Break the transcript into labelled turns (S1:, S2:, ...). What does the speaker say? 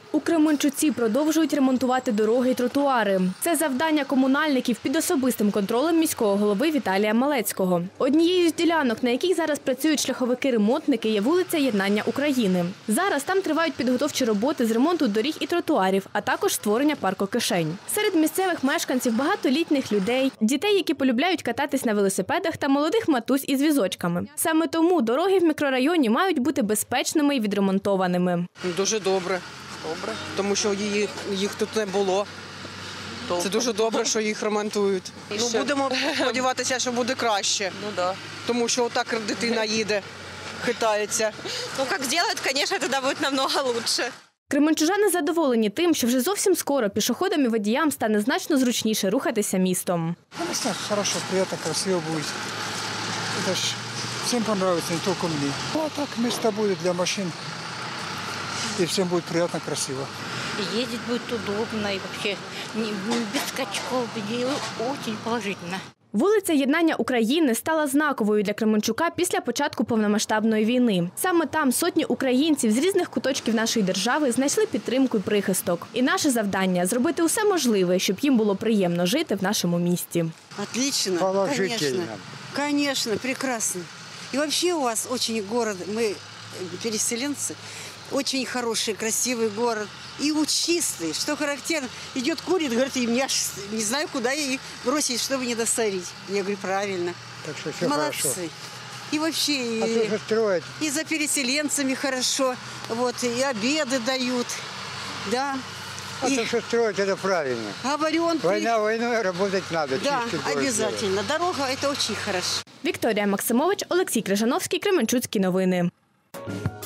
S1: У Кременчуці продовжують ремонтувати дороги й тротуари. Це завдання комунальників під особистим контролем міського голови Віталія Малецького. Однією з ділянок, на яких зараз працюють шляховики-ремонтники, є вулиця Єднання України. Зараз там тривають підготовчі роботи з ремонту доріг і тротуарів, а також створення паркокишень. Серед місцевих мешканців багато літніх людей, дітей, які полюбляють кататись на велосипедах, та молодих матусь із візочками. Саме тому дороги в мікрорайоні мають бути безпечними і відремонтованими.
S2: Дуже добре. Тому що їх тут не було. Це дуже добре, що їх ремонтують. Будемо сподіватися, що буде краще. Тому що отак дитина їде, хитається.
S3: Як зроблять, звісно, тоді буде набагато краще.
S1: Кременчужани задоволені тим, що вже зовсім скоро пішоходам і водіям стане значно зручніше рухатися містом.
S4: Хорошо, приємно, красиво буде. Це ж всім подобається, не тільки мені. А так місто буде для машин. И всем будет приятно, красиво.
S5: Ездить будет удобно и вообще без скачков, очень положительно.
S1: Вулиця Єднання України стала знаковою для Кременчука після початку повномасштабної війни. Саме там сотні українців з різних куточків нашої держави знайшли підтримку і прихисток. І наше завдання – зробити усе можливе, щоб їм було приємно жити в нашому місті.
S6: Отлично,
S4: Положительно.
S6: Конечно, прекрасно. И вообще у вас очень город, мы переселенцы, очень хороший, красивый город. И чистый, что характерно. Идет, курит, говорит, и я не знаю, куда ей бросить, чтобы не досорить. Я говорю, правильно.
S4: Так что все
S6: молодцы.
S4: хорошо.
S6: И вообще, и за переселенцами хорошо. Вот, и обеды дают. Да.
S4: А то, что строить, это правильно.
S6: Говорю,
S4: Война войной, работать надо.
S6: Да, обязательно. Дорога – это очень хорошо.
S1: Вікторія Максимович, Олексій Крижановський, Кременчуцькі новини.